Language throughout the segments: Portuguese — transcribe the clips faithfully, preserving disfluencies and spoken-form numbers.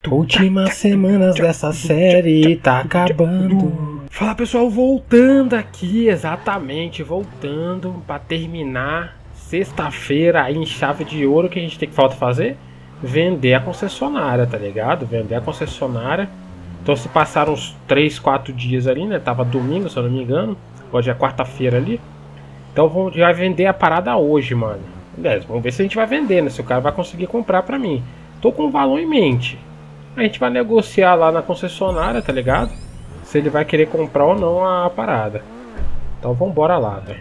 Últimas semanas dessa série tá acabando. Fala pessoal, voltando aqui, exatamente, voltando pra terminar sexta-feira aí em chave de ouro. Que a gente tem que falta fazer? Vender a concessionária, tá ligado? Vender a concessionária. Então se passaram uns três, quatro dias ali, né? Tava domingo, se eu não me engano. Hoje é quarta-feira ali. Então vamos já vender a parada hoje, mano. Beleza, vamos ver se a gente vai vender, né? Se o cara vai conseguir comprar pra mim. Tô com um valor em mente. A gente vai negociar lá na concessionária, tá ligado? Se ele vai querer comprar ou não a parada. Então vambora lá, velho.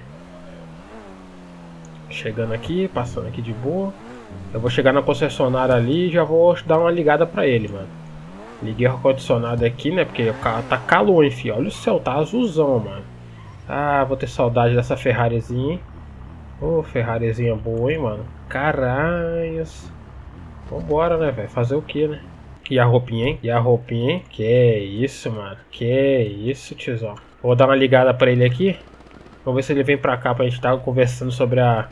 Chegando aqui, passando aqui de boa. Eu vou chegar na concessionária ali e já vou dar uma ligada pra ele, mano. Liguei o ar-condicionado aqui, né? Porque o carro tá calor, enfim. Olha o céu, tá azulzão, mano. Ah, vou ter saudade dessa Ferrarizinha, hein? Ô, oh, Ferrarizinha boa, hein, mano. Caralhos. Vambora, né, velho? Fazer o que, né? E a roupinha, hein? E a roupinha, hein? Que isso, mano. Que isso, tiozão. Vou dar uma ligada pra ele aqui. Vamos ver se ele vem pra cá pra gente estar conversando sobre a...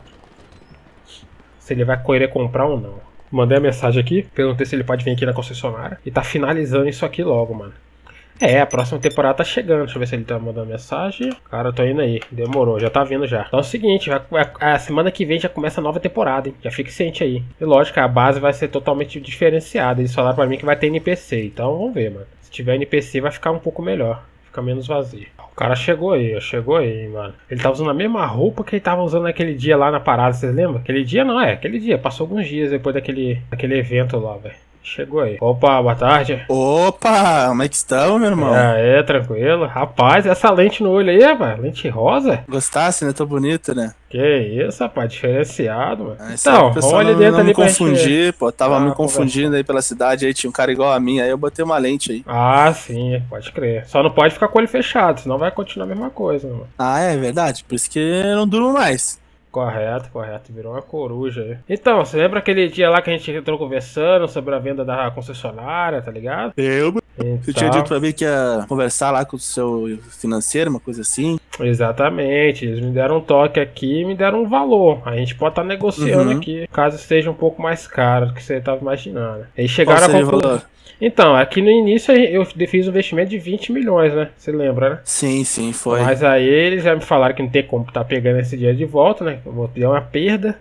Se ele vai querer comprar ou não. Mandei a mensagem aqui. Perguntei se ele pode vir aqui na concessionária. E tá finalizando isso aqui logo, mano. É, a próxima temporada tá chegando. Deixa eu ver se ele tá mandando mensagem. Cara, eu tô indo aí. Demorou, já tá vindo já. Então é o seguinte, vai, a semana que vem já começa a nova temporada, hein? Já fique ciente aí. E lógico, a base vai ser totalmente diferenciada. Eles falaram pra mim que vai ter N P C. Então vamos ver, mano. Se tiver N P C vai ficar um pouco melhor. Fica menos vazio. O cara chegou aí, ó. Chegou aí, mano. Ele tá usando a mesma roupa que ele tava usando naquele dia lá na parada, vocês lembram? Aquele dia não, é. Aquele dia. Passou alguns dias depois daquele, daquele evento lá, velho. Chegou aí. Opa, boa tarde. Opa, como é que estão, meu irmão? É, é, tranquilo. Rapaz, essa lente no olho aí, rapaz. Lente rosa? Gostasse, né? Tô bonito, né? Que isso, rapaz. Diferenciado, mano. Ah, então, vamos ali dentro ali pra me confundir, gente... pô. Tava ah, me confundindo conversa. Aí pela cidade, aí tinha um cara igual a mim, aí eu botei uma lente aí. Ah, sim, pode crer. Só não pode ficar com o olho fechado, senão vai continuar a mesma coisa, mano. Ah, é verdade. Por isso que eu não durmo mais. Correto, correto. Virou uma coruja aí. Então, você lembra aquele dia lá que a gente entrou conversando sobre a venda da concessionária, tá ligado? Eu... Então... Você tinha dito pra mim que ia conversar lá com o seu financeiro, uma coisa assim? Exatamente. Eles me deram um toque aqui e me deram um valor. A gente pode estar tá negociando uhum. aqui, caso esteja um pouco mais caro do que você estava imaginando. Eles chegaram Qual a conclusão. Então, aqui no início eu fiz um investimento de vinte milhões, né? Você lembra, né? Sim, sim, foi. Mas aí eles já me falaram que não tem como estar tá pegando esse dinheiro de volta, né? Eu vou ter uma perda,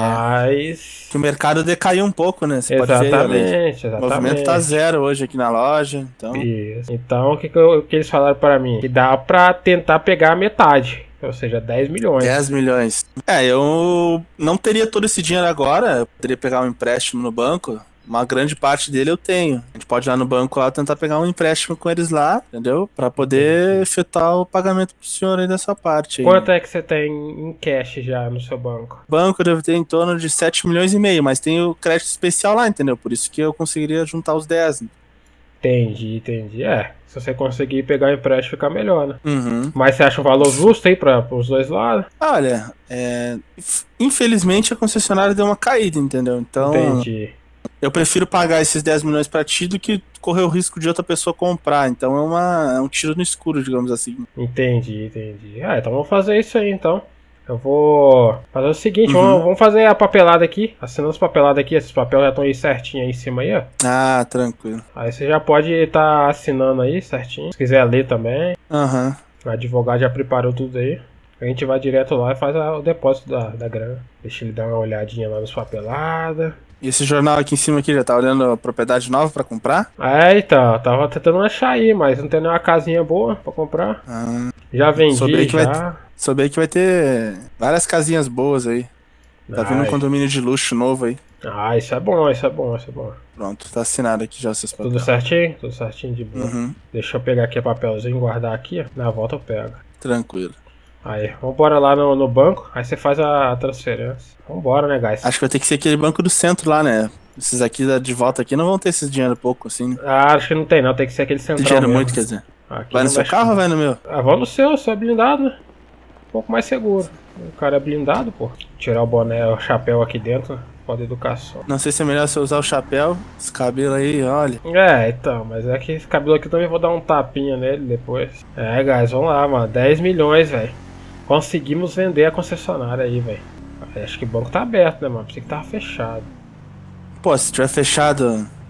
mas... É. Que o mercado decaiu um pouco, né? Você exatamente, pode ver, exatamente. O movimento tá zero hoje aqui na loja, então... Isso. Então, o que, que, eu, que eles falaram para mim? Que dá pra tentar pegar a metade. Ou seja, dez milhões. dez milhões. É, eu não teria todo esse dinheiro agora. Eu poderia pegar um empréstimo no banco. Uma grande parte dele eu tenho. A gente pode ir lá no banco lá tentar pegar um empréstimo com eles lá, entendeu? Pra poder efetuar o pagamento pro senhor aí dessa parte. Aí. Quanto é que você tem em cash já no seu banco? O banco deve ter em torno de sete milhões e meio, mas tem o crédito especial lá, entendeu? Por isso que eu conseguiria juntar os dez. Entendi, entendi. É, se você conseguir pegar o empréstimo fica melhor, né? Uhum. Mas você acha um valor justo aí para os dois lados? Olha, é... infelizmente a concessionária deu uma caída, entendeu? Então... Entendi. Eu prefiro pagar esses dez milhões pra ti do que correr o risco de outra pessoa comprar. Então é, uma, é um tiro no escuro, digamos assim. Entendi, entendi. Ah, então vamos fazer isso aí, então. Eu vou fazer o seguinte, uhum. vamos, vamos fazer a papelada aqui. Assinando os papeladas aqui, esses papéis já estão aí certinho aí em cima aí, ó. Ah, tranquilo. Aí você já pode estar tá assinando aí certinho. Se quiser ler também. Aham. Uhum. O advogado já preparou tudo aí. A gente vai direto lá e faz a, o depósito da, da grana. Deixa ele dar uma olhadinha lá nos papeladas. E esse jornal aqui em cima aqui já tá olhando a propriedade nova pra comprar? É, então, tava tentando achar aí, mas não tem nenhuma casinha boa pra comprar. Ah, já vendi, soube que já. Vai, soube aí que vai ter várias casinhas boas aí. Tá vindo um condomínio de luxo novo aí. Ah, isso é bom, isso é bom, isso é bom. Pronto, tá assinado aqui já seus papéis. Tudo certinho? Tudo certinho de boa. Uhum. Deixa eu pegar aqui o papelzinho e guardar aqui, ó. Na volta eu pego. Tranquilo. Aí, vambora lá no, no banco, aí você faz a transferência. Vambora, né, guys? Acho que vai ter que ser aquele banco do centro lá, né? Esses aqui de volta aqui não vão ter esse dinheiro pouco, assim, né? Ah, acho que não tem não, tem que ser aquele central dinheiro mesmo. muito, quer dizer. Aqui vai no seu carro ou vai no meu? Ah, vou no seu, seu é blindado, né? Um pouco mais seguro. O cara é blindado, pô. Tirar o boné, o chapéu aqui dentro, pode educação. Não sei se é melhor você usar o chapéu, esse cabelo aí, olha. É, então, mas é que esse cabelo aqui eu também vou dar um tapinha nele depois. É, guys, vamos lá, mano. dez milhões, velho. Conseguimos vender a concessionária aí, velho. Acho que o banco tá aberto, né, mano? Pensei que tava fechado. Pô, se tiver fechado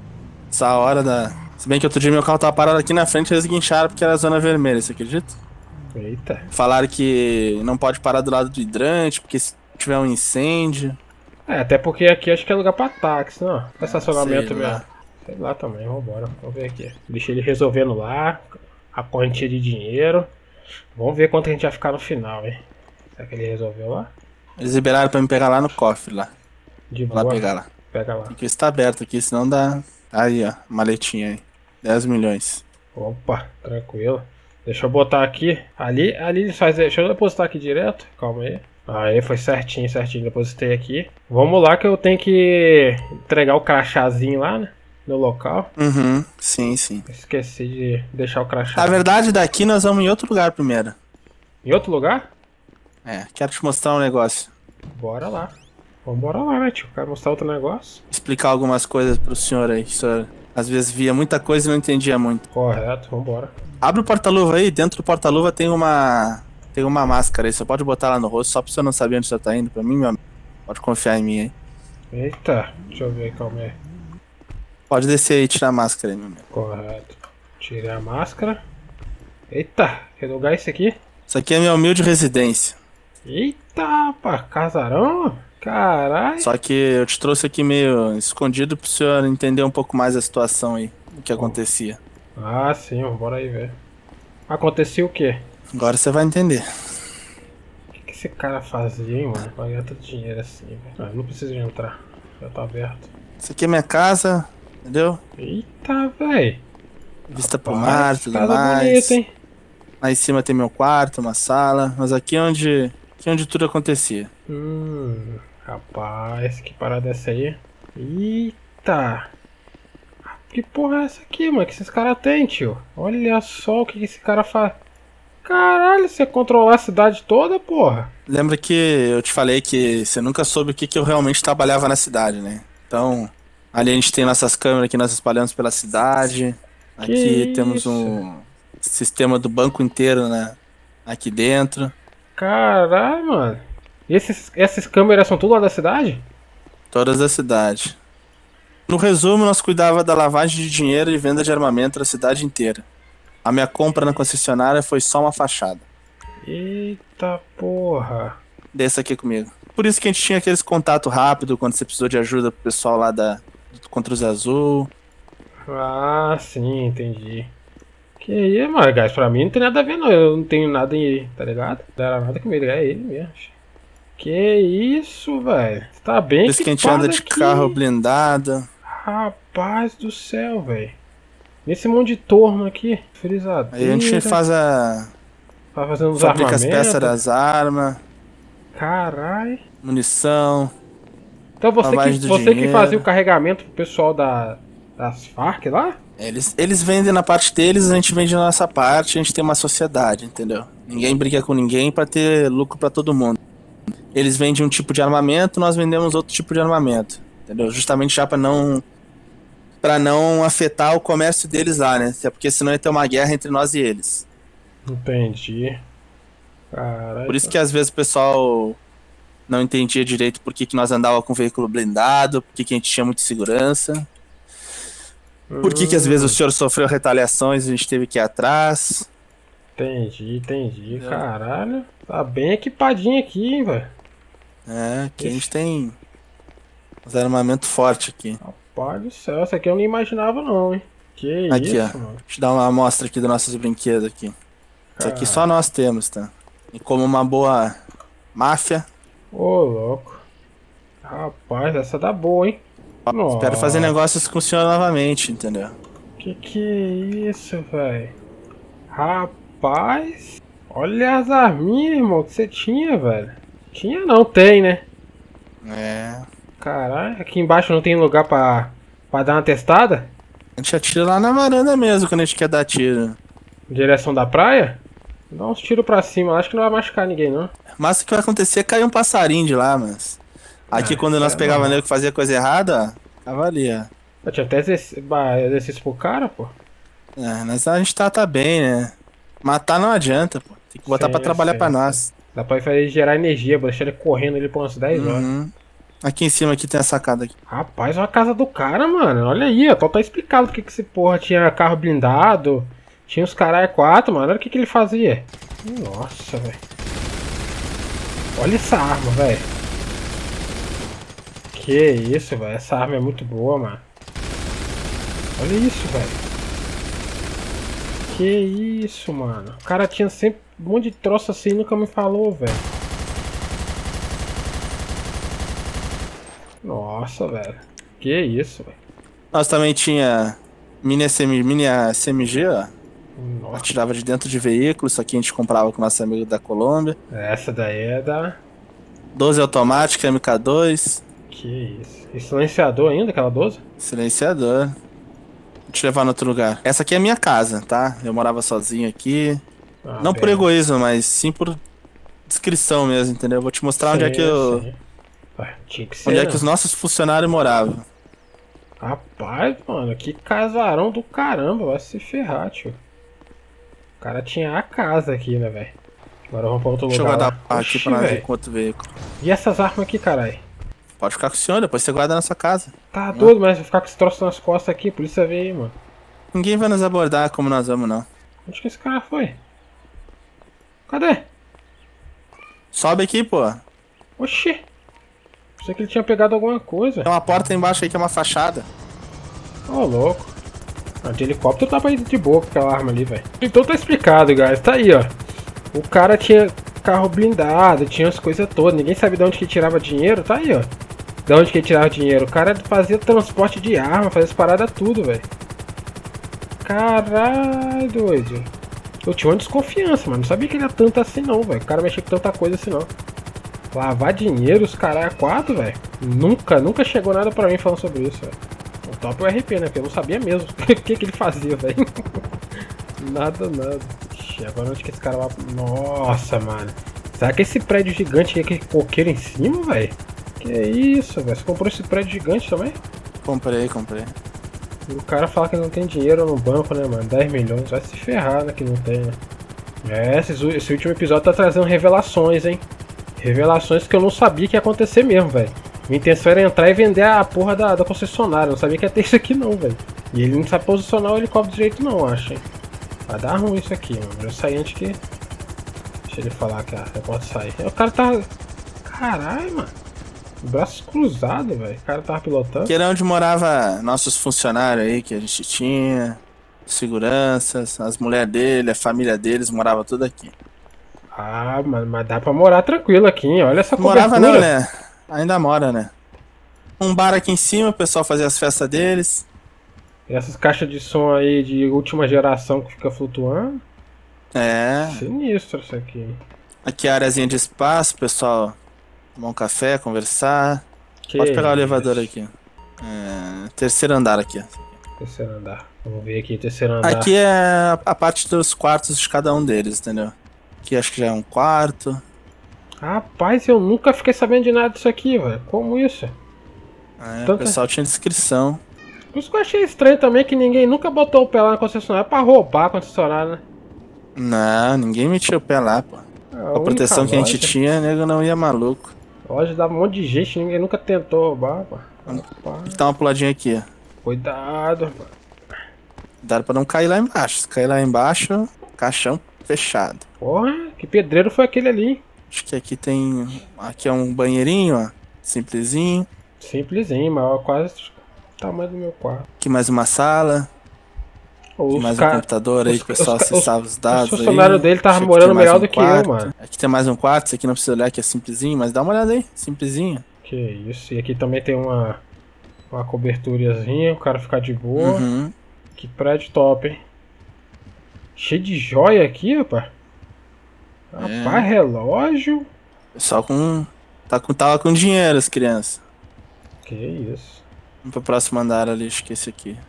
Essa hora da... Se bem que outro dia meu carro tava parado aqui na frente, eles guincharam porque era zona vermelha, você acredita? Eita. Falaram que não pode parar do lado do hidrante, porque se tiver um incêndio... É, até porque aqui acho que é lugar pra táxi, não? É estacionamento sei mesmo. lá. Sei lá também, vambora. Vamos ver aqui. Deixa ele resolvendo lá. A quantia de dinheiro. Vamos ver quanto a gente vai ficar no final, hein? Será que ele resolveu lá? Eles liberaram pra me pegar lá no cofre, lá. De Vou boa. lá pegar lá. Pega lá. Tem que ver se tá aberto aqui, senão dá... Aí, ó, maletinha aí. dez milhões. Opa, tranquilo. Deixa eu botar aqui. Ali, ali ele faz. Deixa eu depositar aqui direto. Calma aí. Aí foi certinho, certinho. Depositei aqui. Vamos lá que eu tenho que entregar o crachazinho lá, né? No local. Uhum, sim, sim. Esqueci de deixar o crachá. Na verdade, daqui nós vamos em outro lugar primeiro. Em outro lugar? É, quero te mostrar um negócio. Bora lá. Vambora lá, né, tio? Quero mostrar outro negócio. Explicar algumas coisas pro senhor aí. O senhor às vezes via muita coisa e não entendia muito. Correto, vambora. Abre o porta-luva aí, dentro do porta-luva tem uma. Tem uma máscara aí. Você pode botar lá no rosto só pra você não saber onde você tá indo. Pra mim, meu amigo. Pode confiar em mim aí. Eita, deixa eu ver, calma aí. Pode descer aí e tirar a máscara aí, meu amigo. Correto. Tirei a máscara. Eita, que lugar é esse aqui? Isso aqui é minha humilde residência. Eita, pá, casarão? Caralho. Só que eu te trouxe aqui meio escondido pro senhor entender um pouco mais a situação aí. O que acontecia. Ah, sim, bora aí ver. Aconteceu o quê? Agora você vai entender. O que, que esse cara fazia, hein, mano? Pra ganhar tanto dinheiro assim, velho. Ah, não precisa de entrar. Já tá aberto. Isso aqui é minha casa, entendeu? Eita, velho. Vista pro mar, tudo casa mais. bonita, hein? Lá em cima tem meu quarto, uma sala. Mas aqui é onde, aqui é onde tudo acontecia. Hum, rapaz, que parada é essa aí? Eita. Que porra é essa aqui, mano? Que esses caras têm, tio? Olha só o que esse cara faz. Caralho, você controlar a cidade toda, porra? Lembra que eu te falei que você nunca soube o que, que eu realmente trabalhava na cidade, né? Então, ali a gente tem nossas câmeras que nós espalhamos pela cidade. Que Aqui temos isso? um sistema do banco inteiro, né? Aqui dentro. Caralho, mano. E esses, essas câmeras são tudo lá da cidade? Todas da cidade. No resumo, nós cuidava da lavagem de dinheiro e venda de armamento da cidade inteira. A minha compra na concessionária foi só uma fachada. Eita porra. Desça aqui comigo. Por isso que a gente tinha aqueles contatos rápidos quando você precisou de ajuda pro pessoal lá da Contra os Azul. Ah, sim, entendi. Que aí, mano, guys, pra mim não tem nada a ver não. Eu não tenho nada em, tá ligado? Não era nada comigo, é ele mesmo. Que isso, velho. Você tá bem Por isso que a gente anda de aqui. carro blindado. Rapaz do céu, velho. Nesse monte de torno aqui, frisadeira. Aí a gente faz a... Tá fazendo os fabrica as armamentos. peças das armas, Caralho. munição. Então você, que, lavagem do você que dinheiro. fazia o carregamento pro pessoal da, das Farc lá? Eles, eles vendem na parte deles, a gente vende na nossa parte, a gente tem uma sociedade, entendeu? Ninguém briga com ninguém pra ter lucro pra todo mundo. Eles vendem um tipo de armamento, nós vendemos outro tipo de armamento, entendeu? Justamente já pra não para não afetar o comércio deles lá, né? Até porque senão ia ter uma guerra entre nós e eles. Entendi. Caralho. Por isso que às vezes o pessoal não entendia direito por que, que nós andava com veículo blindado, por que, que a gente tinha muita segurança. Por que, que às vezes o senhor sofreu retaliações e a gente teve que ir atrás. Entendi, entendi. É. Caralho. Tá bem equipadinho aqui, hein, velho. É, aqui Esse... a gente tem uns armamentos fortes aqui. Rapaz do céu, essa aqui eu não imaginava não, hein. Que aqui, isso, ó. mano. Deixa eu dar uma amostra aqui dos nossos brinquedos aqui. Isso aqui só nós temos, tá? E como uma boa máfia. Ô, louco. Rapaz, essa dá boa, hein. Nossa. Espero fazer negócios com o senhor novamente, entendeu? Que que é isso, velho? Rapaz, olha as arminhas, irmão, que você tinha, velho. Tinha não, tem, né? É. Caralho, aqui embaixo não tem lugar pra, pra dar uma testada? A gente atira lá na varanda mesmo quando a gente quer dar tiro. Direção da praia? Dá uns tiros pra cima, acho que não vai machucar ninguém, não. Mas o que vai acontecer é cair um passarinho de lá, mas... Aqui, ah, quando nós é pegava nego que fazia coisa errada, ó, tava ali, ó. Eu tinha até exercício pro cara, pô. É, mas a gente tá, tá bem, né? Matar não adianta, pô. Tem que botar sim, pra trabalhar sei, pra nós. Dá pra fazer gerar energia, deixar ele correndo ali por umas dez horas. Uhum. Aqui em cima aqui tem a sacada aqui. Rapaz, olha a casa do cara, mano. Olha aí, ó. Tá explicado porque que esse porra tinha carro blindado. Tinha os caras quatro, mano. Olha o que, que ele fazia. Nossa, velho. Olha essa arma, velho. Que isso, velho. Essa arma é muito boa, mano. Olha isso, velho. Que isso, mano. O cara tinha sempre um monte de troço assim e nunca me falou, velho. Nossa, velho. Que isso, velho. Nós também tinha mini S M G, mini S M G, ó. Nossa. Atirava de dentro de veículo. Isso aqui a gente comprava com nosso amigo da Colômbia. Essa daí é da... doze automática, M K dois. Que isso. E silenciador ainda, aquela doze? Silenciador. Vou te levar no outro lugar. Essa aqui é a minha casa, tá? Eu morava sozinho aqui. Ah, Não bem. por egoísmo, mas sim por descrição mesmo, entendeu? Vou te mostrar onde é que eu... Sim. Ah, tinha que ser, onde é né? que os nossos funcionários moravam. Rapaz, mano, que casarão do caramba, vai se ferrar, tio. O cara tinha a casa aqui, né, velho? Agora vamos pra outro Deixa eu lugar. guardar lá. aqui Oxi, pra nós ver velho. com outro veículo. E essas armas aqui, caralho? Pode ficar com o senhor, depois você guarda na sua casa. Tá doido, mas vai ficar com esse troço nas costas aqui, polícia veio aí, mano. Ninguém vai nos abordar como nós vamos, não. Onde que esse cara foi? Cadê? Sobe aqui, pô. Oxi. Pensei que ele tinha pegado alguma coisa. Tem uma porta embaixo aí que é uma fachada. Ô, louco. Ah, de helicóptero tá pra ir de boa com aquela arma ali, velho. Então tá explicado, guys. Tá aí, ó. O cara tinha carro blindado, tinha as coisas todas. Ninguém sabe de onde que tirava dinheiro. Tá aí, ó. De onde que tirava dinheiro. O cara fazia transporte de arma, fazia as paradas tudo, velho. Caralho, doido. Eu tinha uma desconfiança, mano. Não sabia que ele era tanto assim, não, velho. O cara mexia com tanta coisa assim, não. Lavar dinheiro, os caras quatro, velho. Nunca, nunca chegou nada pra mim falando sobre isso, velho. O top é o R P, né? Porque eu não sabia mesmo o que, que ele fazia, velho. Nada, nada. Ixi, agora onde que esse cara vai... Nossa, mano. Será que esse prédio gigante aqui é aquele coqueiro em cima, velho? Que isso, velho? Você comprou esse prédio gigante também? Comprei, comprei. E o cara fala que não tem dinheiro no banco, né, mano? dez milhões. Vai se ferrar, né? Que não tem, né? É, esse, esse último episódio tá trazendo revelações, hein? Revelações que eu não sabia que ia acontecer mesmo, velho. Minha intenção era entrar e vender a porra da, da concessionária. Eu não sabia que ia ter isso aqui não, velho. E ele não sabe posicionar o helicóptero direito não, acho, hein. Vai dar ruim isso aqui, mano. Eu saí antes que... Deixa ele falar que a repórter sair. O cara tá... Caralho, mano. Braços cruzados, velho. O cara tava pilotando. Que era onde morava nossos funcionários aí que a gente tinha. Seguranças, as mulheres dele, a família deles, morava tudo aqui. Ah, mano, mas dá pra morar tranquilo aqui, hein? Olha essa Morava cobertura. não, né? Ainda mora, né? Um bar aqui em cima, o pessoal fazia as festas deles. E essas caixas de som aí de última geração que fica flutuando. É. Sinistro isso aqui. Aqui é a areazinha de espaço, o pessoal tomar um café, conversar. Que Pode pegar o elevador isso? aqui. É, terceiro andar aqui. Terceiro andar. Vamos ver aqui, terceiro andar. Aqui é a parte dos quartos de cada um deles, entendeu? Aqui acho que já é um quarto. Rapaz, eu nunca fiquei sabendo de nada disso aqui, velho. Como isso? É, Tanta- o pessoal tinha descrição. Por isso que eu achei estranho também que ninguém nunca botou o pé lá na concessionária pra roubar a concessionária, né? Não, ninguém metia o pé lá, pô. É A proteção que a gente loja. tinha, nego não ia maluco. A loja dava um monte de gente, ninguém nunca tentou roubar, pô. Rapaz, Dá uma puladinha aqui, ó. cuidado, mano. Dá pra não cair lá embaixo. Se cair lá embaixo, caixão fechado. Porra, que pedreiro foi aquele ali? Acho que aqui tem... Aqui é um banheirinho, ó. Simplesinho. Simplesinho, mas quase o tamanho do meu quarto. Aqui mais uma sala. Aqui Os mais um ca- computador aí os- que o pessoal os- acessava os dados O aí. funcionário dele tava Acho que morando tem mais melhor um do que eu, quarto. mano. Aqui tem mais um quarto, esse aqui não precisa olhar que é simplesinho, mas dá uma olhada aí, simplesinho. Que isso, e aqui também tem uma, uma coberturazinha, o cara ficar de boa. Uhum. Que prédio top, hein? Cheio de joia aqui, rapaz. Rapaz, relógio. Pessoal com... Tá com... Tava com dinheiro as crianças. Que isso. Vamos pro próximo andar ali, acho que esse aqui.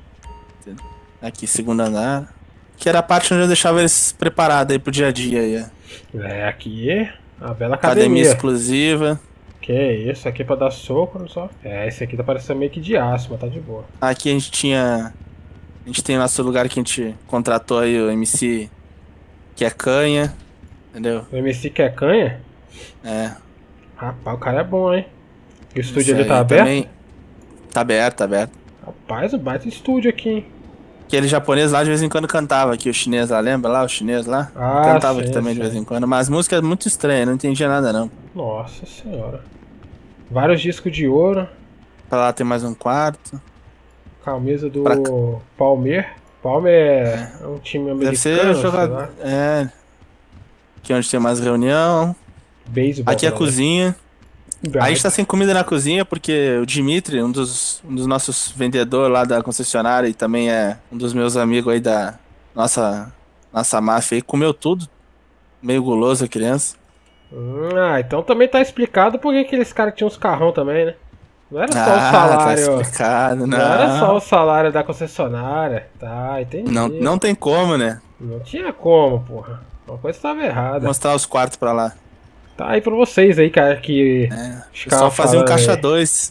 Aqui, segundo andar. Que era a parte onde eu deixava eles preparados aí pro dia a dia aí, ó. É, aqui a bela Academia academia. exclusiva. Que isso, aqui é pra dar soco, não só. É, esse aqui tá parecendo meio que de aço, mas tá de boa. Aqui a gente tinha... A gente tem nosso lugar que a gente contratou aí o M C que é canha. Entendeu? O M C quer canha? É. Rapaz, o cara é bom, hein? O estúdio Isso ali tá aí aberto? também. Tá aberto, tá aberto. Rapaz, o baita estúdio aqui, hein? Aquele japonês lá de vez em quando cantava aqui, o chinês lá, lembra lá? O chinês lá? Ele Ah, cantava aqui sim, também de vez sim. em quando. Mas música é muito estranha, não entendia nada não. Nossa senhora. Vários discos de ouro. Pra lá tem mais um quarto. Camisa do Pra Palmer. Palmer é um time Deve ser americano, sei jogador. lá. É. Aqui onde tem mais reunião. Beisebol. Aqui é a pra lá. cozinha. Ah, A gente tá sem comida na cozinha porque o Dimitri, um dos, um dos nossos vendedores lá da concessionária e também é um dos meus amigos aí da nossa, nossa máfia aí, comeu tudo. Meio guloso a criança. Hum, ah, então também tá explicado por que aqueles caras tinham uns carrão também, né? Não era só o Ah, tá salário. explicado, não era só o não. salário da concessionária. Tá, entendi. Não, não tem como, né? Não tinha como, porra. Uma coisa estava Vou errada. mostrar os quartos pra lá. Tá aí pra vocês aí, cara, que É, ficavam só fazer um falando caixa aí. dois.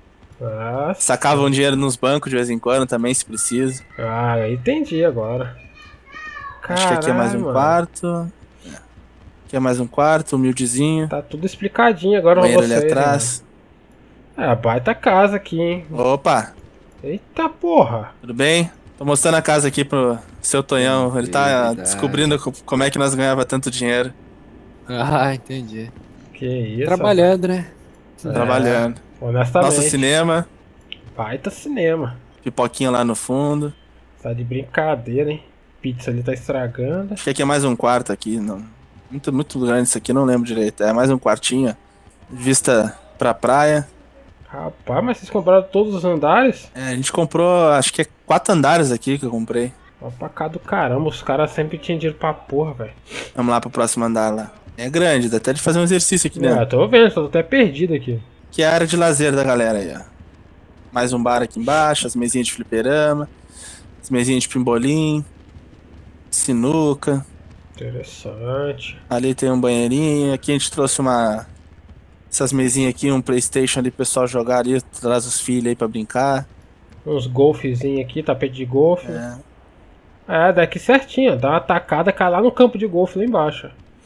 Nossa. Sacavam dinheiro nos bancos de vez em quando também, se precisa. Ah, entendi agora. Acho que aqui é mais um Caralho, mano. quarto. É. Aqui é mais um quarto, humildezinho. Tá tudo explicadinho agora pra Banheiro vocês. ali atrás. Hein, mano? É, baita casa aqui, hein? Opa, Eita porra. tudo bem? Tô mostrando a casa aqui pro seu Tonhão. Ele tá Verdade. descobrindo co- como é que nós ganhava tanto dinheiro. Ah, entendi. Que isso. Trabalhando, né? É, Trabalhando. Honestamente. Nosso cinema, Baita cinema. pipoquinha lá no fundo. Tá de brincadeira, hein? Pizza ali tá estragando. Acho que aqui é mais um quarto aqui. Não. Muito, muito grande isso aqui, não lembro direito. É mais um quartinho. Vista pra praia. Rapaz, mas vocês compraram todos os andares? É, a gente comprou, acho que é quatro andares aqui que eu comprei. Ó pra cá do caramba, os caras sempre tinham dinheiro pra porra, velho. Vamos lá pro próximo andar lá. É grande, dá até de fazer um exercício aqui Ah, dentro. tô vendo, tô até perdido aqui. Que é a área de lazer da galera aí, ó. Mais um bar aqui embaixo, as mesinhas de fliperama, as mesinhas de pimbolim, sinuca. Interessante. Ali tem um banheirinho. Aqui a gente trouxe uma... Essas mesinhas aqui, um Playstation ali pro pessoal jogar ali, traz os filhos aí pra brincar. Uns golfezinhos aqui, tapete de golfe. É. É, daqui certinho, dá uma tacada, cai lá no campo de golfe lá embaixo.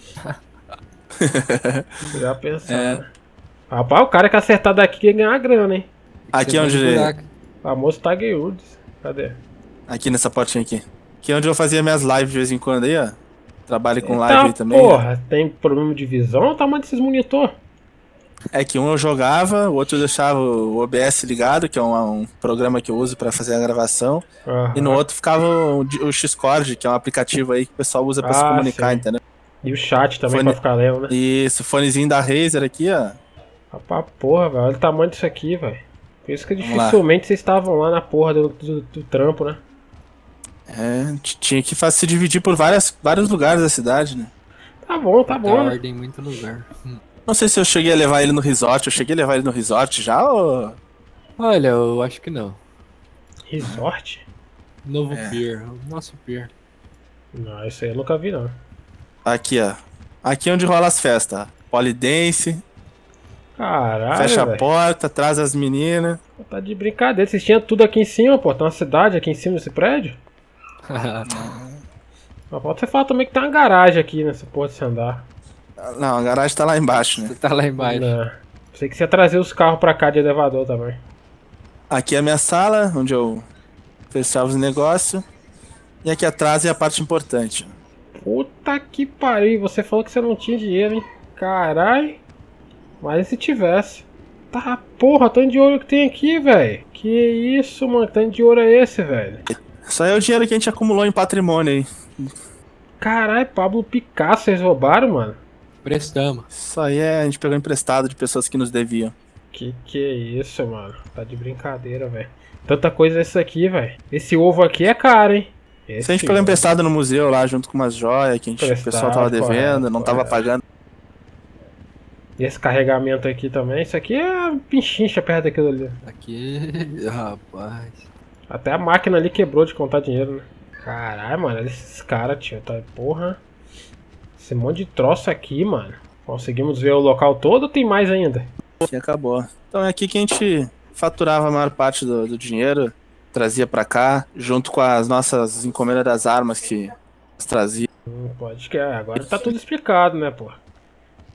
Já pensar, É. né? Rapaz, o cara que acertar daqui quer ganhar grana, hein? Aqui é Tem onde... mais buraco. Famoso Tiger Woods. Cadê? Aqui nessa portinha aqui. Aqui é onde eu fazia minhas lives de vez em quando aí, ó. Trabalho com live Eita aí também. ó. porra, tem problema de visão ou o tamanho desses monitor? É que um eu jogava, o outro eu deixava o O B S ligado, que é um, um programa que eu uso pra fazer a gravação. Aham. E no outro ficava o, o Xcord, que é um aplicativo aí que o pessoal usa pra se Ah, comunicar, sim. entendeu? E o chat também Fone- pra ficar lendo, né? Isso, fonezinho da Razer aqui, ó. Rapaz, porra, velho, olha o tamanho disso aqui, velho. Por isso que Vamos lá. dificilmente vocês estavam lá na porra do, do, do trampo, né? É, t- tinha que fa- se dividir por várias, vários lugares da cidade, né? Tá bom, tá Tá bom, né? ordem em muito lugar. Hum. Não sei se eu cheguei a levar ele no resort, eu cheguei a levar ele no resort já ou... Olha, eu acho que não. Resort? Novo É. pier, o nosso pier. Não, isso aí eu nunca vi, não. Aqui, ó. Aqui é onde rola as festas, ó. Polidense, Caralho, fecha a velho. porta, traz as meninas. Tá de brincadeira. Vocês tinham tudo aqui em cima, pô. Tem uma cidade aqui em cima desse prédio. Só falta você falar também que tem uma garagem aqui nessa porra desse andar. Não, a garagem tá lá embaixo, né? Você tá lá embaixo. Não. Pensei que você ia trazer os carros pra cá de elevador também. Aqui é a minha sala, onde eu fechava os negócios. E aqui atrás é a parte importante. Puta que pariu. Você falou que você não tinha dinheiro, hein? Caralho. Mas e se tivesse? Tá, porra, tanto de ouro que tem aqui, velho. Que isso, mano? Tanto de ouro é esse, velho? Isso aí é o dinheiro que a gente acumulou em patrimônio aí. Caralho, Pablo Picasso, vocês roubaram, mano? Prestamos. Isso aí é, a gente pegou emprestado de pessoas que nos deviam. Que que é isso, mano? Tá de brincadeira, velho. Tanta coisa isso aqui, velho. Esse ovo aqui é caro, hein? Esse Isso a gente pegou ovo. emprestado no museu lá, junto com umas joias que a gente, o pessoal tava Emprestado, devendo, correto, não tava correto. pagando. E esse carregamento aqui também. Isso aqui é pinchincha perto daquilo ali. Aqui, rapaz. Até a máquina ali quebrou de contar dinheiro, né? Caralho, mano. Olha esses caras, tio. Tá, porra. Esse monte de troço aqui, mano. Conseguimos ver o local todo ou tem mais ainda? E acabou. Então é aqui que a gente faturava a maior parte do, do dinheiro, trazia pra cá, junto com as nossas encomendas das armas que nós trazia. Hum, pode que é. Agora tá tudo explicado, né, pô?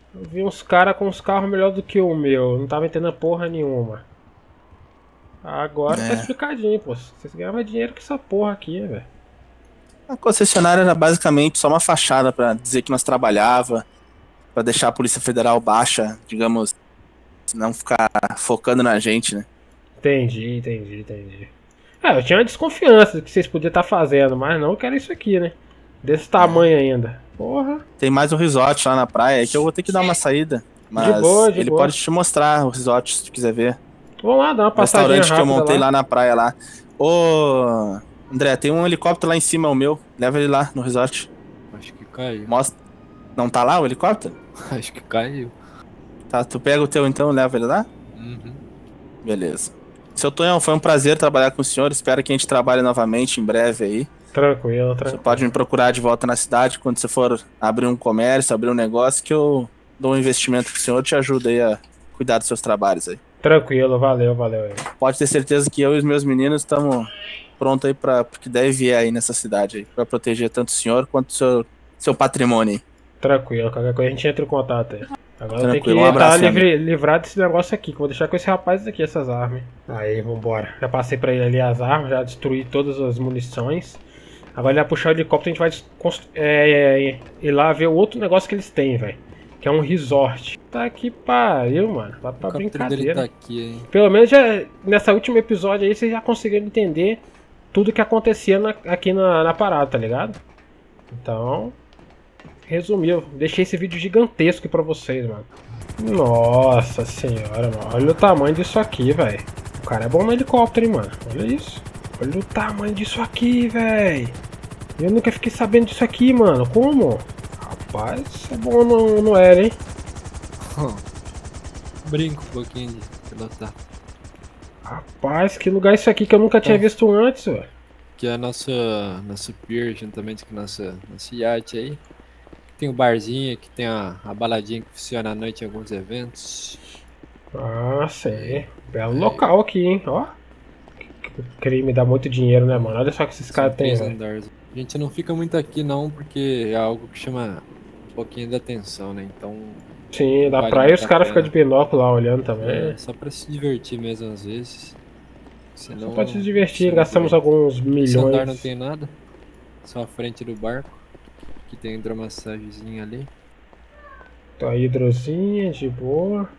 Eu vi uns caras com uns carros melhor do que o meu. Não tava entendendo porra nenhuma. Agora É. tá explicadinho, pô. Vocês ganhavam dinheiro com essa porra aqui, velho. A concessionária era basicamente só uma fachada pra dizer que nós trabalhava, pra deixar a Polícia Federal baixa, digamos, não ficar focando na gente, né? Entendi, entendi, entendi. É, eu tinha uma desconfiança do que vocês podiam estar fazendo, mas não que era isso aqui, né? Desse tamanho ainda. Porra. Tem mais um resort lá na praia, que eu vou ter que dar uma saída, mas boa, de ele boa. pode te mostrar o resort se tu quiser ver. Vamos lá, dar uma O passadinha restaurante que eu rápida montei lá. lá na praia lá. Ô, André, tem um helicóptero lá em cima, o meu. Leva ele lá no resort. Acho que caiu. Mostra. Não tá lá o helicóptero? Acho que caiu. Tá, tu pega o teu então, leva ele lá? Uhum. Beleza. Seu Tonhão, foi um prazer trabalhar com o senhor. Espero que a gente trabalhe novamente em breve aí. Tranquilo, Você tranquilo. pode me procurar de volta na cidade quando você for abrir um comércio, abrir um negócio, que eu dou um investimento pro senhor e te ajuda aí a cuidar dos seus trabalhos aí. Tranquilo, valeu, valeu aí. Pode ter certeza que eu e os meus meninos estamos prontos aí para o que deve vier aí nessa cidade aí, para proteger tanto o senhor quanto o seu, seu patrimônio aí. Tranquilo, qualquer coisa a gente entra em contato aí. Agora eu tenho que Tranquilo, um estar abraço, livre, livrado desse negócio aqui, que eu vou deixar com esse rapaz aqui, essas armas. Aí, vambora. Já passei pra ele ali as armas, já destruí todas as munições. Agora ele vai puxar o helicóptero, a gente vai desconstru- é, é, ir lá ver o outro negócio que eles têm, velho. Que é um resort. Tá que pariu, mano. Tá pra O captura dele brincadeira. tá aqui, hein? Pelo menos já, nessa último episódio aí vocês já conseguiram entender tudo que acontecia na- aqui na, na parada, tá ligado? Então, resumiu. Deixei esse vídeo gigantesco pra vocês, mano. Nossa senhora, mano. Olha o tamanho disso aqui, velho. O cara é bom no helicóptero, hein, mano. Olha isso. Olha o tamanho disso aqui, velho. Eu nunca fiquei sabendo disso aqui, mano. Como? Rapaz, isso é bom no, no era, hein? Brinco um pouquinho de pilotar. Rapaz, que lugar é isso aqui que eu nunca tinha visto antes, velho. Que é a nossa, nosso pier, juntamente com a nossa, nosso iate aí. Tem o barzinho, que tem a, a baladinha que funciona à noite em alguns eventos. Ah, sei. Belo local aqui, hein? Ó. O crime dá muito dinheiro, né, mano? Olha só que esses São caras têm, três velho. andares. A gente não fica muito aqui não, porque é algo que chama um pouquinho de atenção, né? Então, Sim, da Vale praia muito os a caras pena. ficam de binóculo lá olhando também. é só pra se divertir mesmo às vezes. Senão, Só pra se divertir, se gastamos não- alguns Esse andar não milhões. tem nada. Só a frente do barco. Que tem hidromassagenzinha ali. Tá hidrozinha, de boa.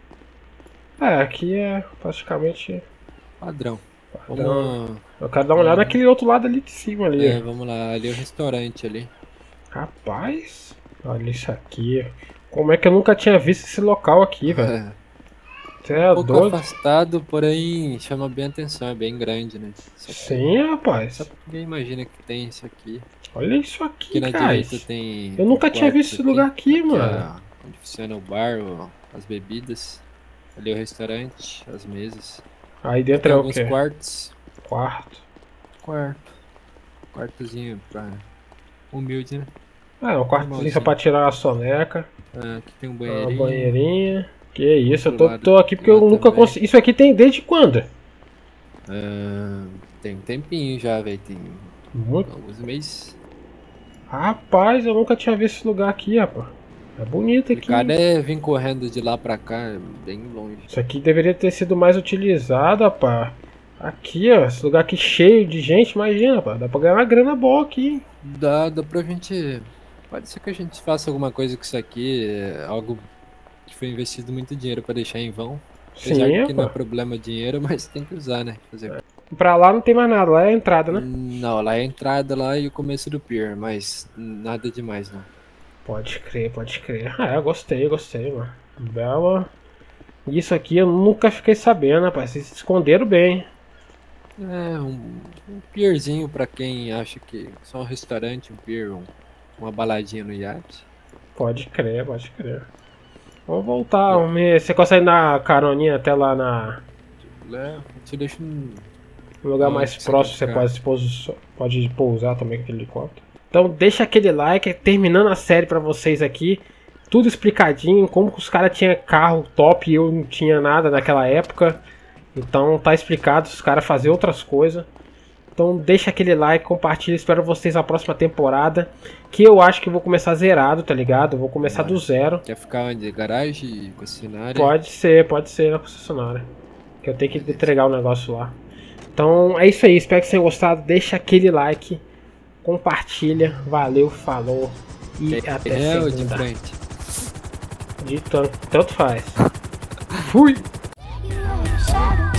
É, aqui é praticamente. Padrão. Padrão. Vamos, Eu quero dar uma olhada naquele outro lado ali de cima ali. é, vamos lá, ali é o restaurante ali. Rapaz, olha isso aqui. Como é que eu nunca tinha visto esse local aqui, velho? É, Você é um pouco doido? afastado, porém chama bem atenção, é bem grande, né? Só, Sim, rapaz. só porque ninguém imagina que tem isso aqui. Olha isso aqui, Aqui na cara. direita tem. Eu nunca tem tinha quartos visto esse lugar aqui, que mano. é onde funciona o bar, o- as bebidas. Ali é o restaurante, as mesas. Aí dentro Tem é o alguns quê? quartos. Quarto. Quarto. Quartozinho pra. Humilde, né? Ah, um quartozinho só Normalzinho. pra tirar a soneca. Ah, aqui tem um Uma banheirinho. banheirinha. Que isso, eu Do tô, lado- tô aqui porque lá eu nunca também. consegui. Isso aqui tem desde quando? Ah, tem um tempinho já, velho. Tem Muito. alguns meses. Rapaz, eu nunca tinha visto esse lugar aqui, rapaz. É bonito aqui. Cada é vir correndo de lá pra cá, é bem longe. Isso aqui deveria ter sido mais utilizado, rapaz. Aqui, ó, esse lugar aqui cheio de gente, imagina, rapaz. Dá pra ganhar uma grana boa aqui, hein? Dá, dá pra gente. Pode ser que a gente faça alguma coisa com isso aqui, é algo que foi investido muito dinheiro pra deixar em vão. Sim, Apesar de que não é rapaz. problema dinheiro, mas tem que usar, né? Fazer... Pra lá não tem mais nada, lá é a entrada, né? Não, lá é a entrada lá e o começo do pier, mas nada demais não. Pode crer, pode crer. Ah, eu gostei, gostei, mano. Bela. Isso aqui eu nunca fiquei sabendo, rapaz. Vocês se esconderam bem. É, um, um pierzinho pra quem acha que só um restaurante, um pier, um, uma baladinha no iate. Pode crer, pode crer. Vamos voltar. vamos ver. Você consegue dar caroninha até lá na, É, te deixa um. no lugar Ah, mais você próximo. quer Você ficar. pode, pousar- pode pousar também com aquele helicóptero. Então deixa aquele like. Terminando a série pra vocês aqui. Tudo explicadinho. Como que os caras tinham carro top e eu não tinha nada naquela época. Então tá explicado. Os caras faziam outras coisas. Então deixa aquele like, compartilha, espero vocês na próxima temporada. Que eu acho que eu vou começar zerado, tá ligado? Eu vou começar do zero. Quer ficar onde? Garagem, concessionária? Pode ser, pode ser na concessionária. Que eu tenho que entregar o negócio lá. Então é isso aí, espero que vocês tenham gostado. Deixa aquele like, compartilha, valeu, falou e é, até é segunda. ou de frente? De tanto, tanto faz. Fui! You know the shadow